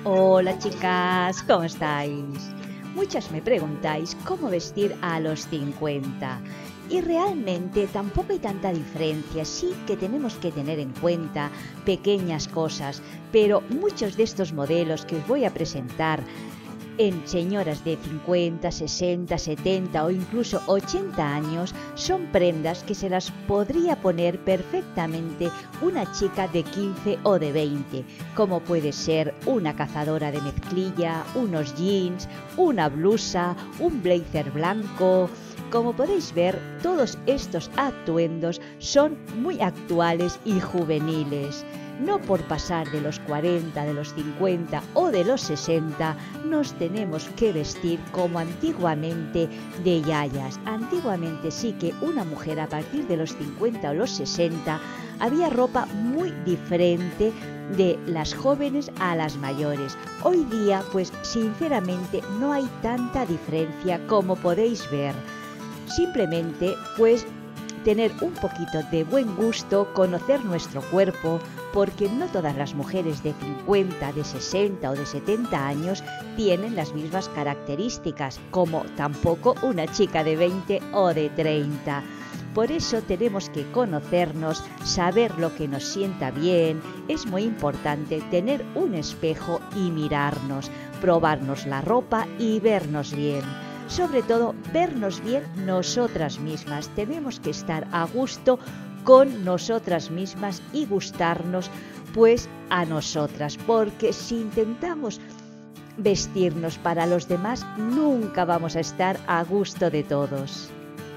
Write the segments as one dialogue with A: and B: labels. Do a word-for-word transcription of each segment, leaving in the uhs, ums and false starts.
A: Hola chicas, ¿cómo estáis? Muchas me preguntáis cómo vestir a los cincuenta y realmente tampoco hay tanta diferencia, sí que tenemos que tener en cuenta pequeñas cosas, pero muchos de estos modelos que os voy a presentar en señoras de cincuenta, sesenta, setenta o incluso ochenta años son prendas que se las podría poner perfectamente una chica de quince o de veinte, como puede ser una cazadora de mezclilla, unos jeans, una blusa, un blazer blanco. Como podéis ver, todos estos atuendos son muy actuales y juveniles. No por pasar de los cuarenta, de los cincuenta o de los sesenta nos tenemos que vestir como antiguamente de yayas. Antiguamente sí que una mujer a partir de los cincuenta o los sesenta había ropa muy diferente de las jóvenes a las mayores. Hoy día, pues sinceramente no hay tanta diferencia como podéis ver. Simplemente, pues tener un poquito de buen gusto, conocer nuestro cuerpo, porque no todas las mujeres de cincuenta, de sesenta o de setenta años tienen las mismas características, como tampoco una chica de veinte o de treinta. Por eso tenemos que conocernos, saber lo que nos sienta bien. Es muy importante tener un espejo y mirarnos, probarnos la ropa y vernos bien. Sobre todo, vernos bien nosotras mismas. Tenemos que estar a gusto con nosotras mismas y gustarnos pues a nosotras, porque si intentamos vestirnos para los demás, nunca vamos a estar a gusto de todos.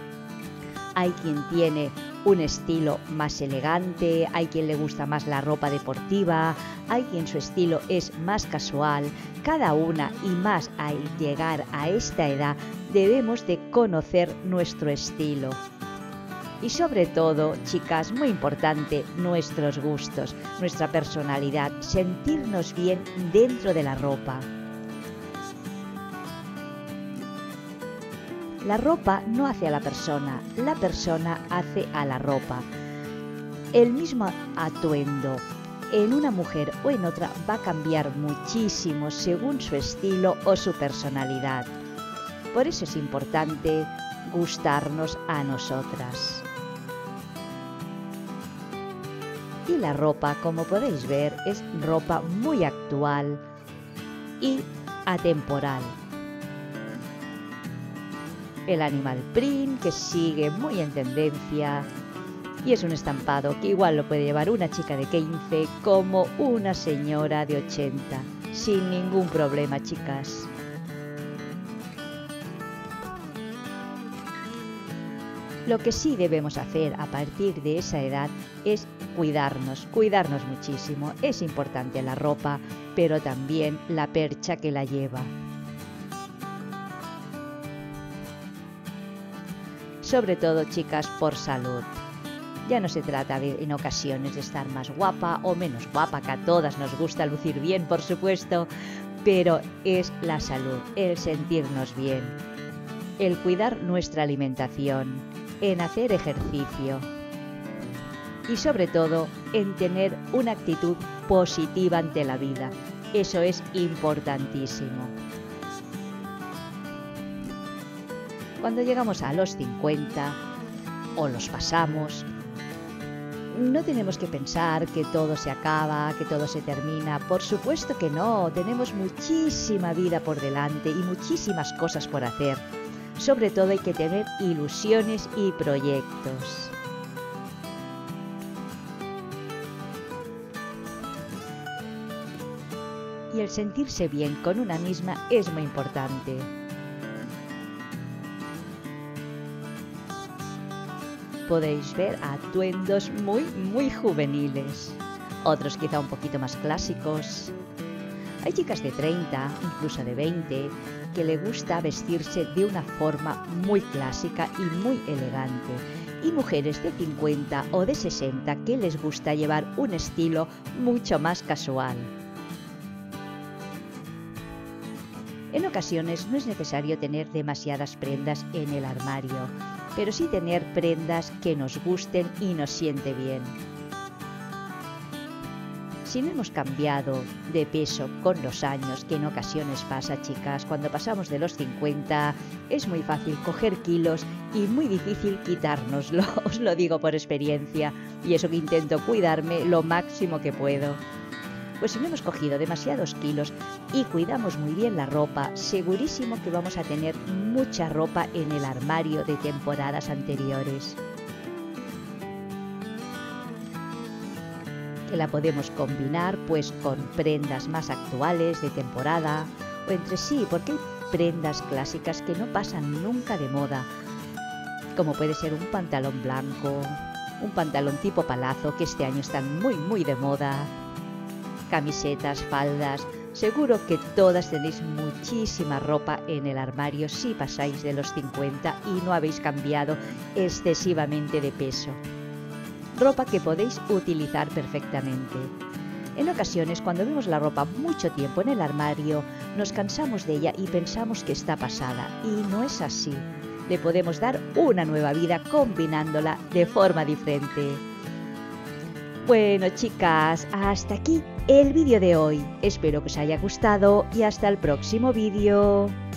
A: Hay quien tiene un estilo más elegante, hay quien le gusta más la ropa deportiva, hay quien su estilo es más casual. Cada una, y más al llegar a esta edad, debemos de conocer nuestro estilo. Y sobre todo, chicas, muy importante, nuestros gustos, nuestra personalidad, sentirnos bien dentro de la ropa. La ropa no hace a la persona, la persona hace a la ropa. El mismo atuendo en una mujer o en otra va a cambiar muchísimo según su estilo o su personalidad. Por eso es importante gustarnos a nosotras. Y la ropa, como podéis ver, es ropa muy actual y atemporal. El animal print, que sigue muy en tendencia, y es un estampado que igual lo puede llevar una chica de quince como una señora de ochenta, sin ningún problema, chicas. Lo que sí debemos hacer a partir de esa edad es cuidarnos, cuidarnos muchísimo. Es importante la ropa, pero también la percha que la lleva. Sobre todo, chicas, por salud. Ya no se trata de, en ocasiones, de estar más guapa o menos guapa, que a todas nos gusta lucir bien, por supuesto, pero es la salud, el sentirnos bien, el cuidar nuestra alimentación, en hacer ejercicio y sobre todo en tener una actitud positiva ante la vida. Eso es importantísimo. Cuando llegamos a los cincuenta o los pasamos, no tenemos que pensar que todo se acaba, que todo se termina. Por supuesto que no, tenemos muchísima vida por delante y muchísimas cosas por hacer. Sobre todo hay que tener ilusiones y proyectos. Y el sentirse bien con una misma es muy importante. Podéis ver atuendos muy, muy juveniles. Otros quizá un poquito más clásicos. Hay chicas de treinta, incluso de veinte, que le gusta vestirse de una forma muy clásica y muy elegante. Y mujeres de cincuenta o de sesenta que les gusta llevar un estilo mucho más casual. En ocasiones no es necesario tener demasiadas prendas en el armario, pero sí tener prendas que nos gusten y nos siente bien. Si no hemos cambiado de peso con los años, que en ocasiones pasa, chicas, cuando pasamos de los cincuenta, es muy fácil coger kilos y muy difícil quitárnoslo, os lo digo por experiencia, y eso que intento cuidarme lo máximo que puedo. Pues si no hemos cogido demasiados kilos y cuidamos muy bien la ropa, segurísimo que vamos a tener mucha ropa en el armario de temporadas anteriores. Que la podemos combinar pues con prendas más actuales de temporada o entre sí, porque hay prendas clásicas que no pasan nunca de moda, como puede ser un pantalón blanco, un pantalón tipo palazzo que este año están muy muy de moda, camisetas, faldas. Seguro que todas tenéis muchísima ropa en el armario si pasáis de los cincuenta y no habéis cambiado excesivamente de peso. Ropa que podéis utilizar perfectamente. En ocasiones, cuando vemos la ropa mucho tiempo en el armario, nos cansamos de ella y pensamos que está pasada, y no es así. Le podemos dar una nueva vida combinándola de forma diferente. Bueno, chicas, hasta aquí el vídeo de hoy. Espero que os haya gustado y hasta el próximo vídeo.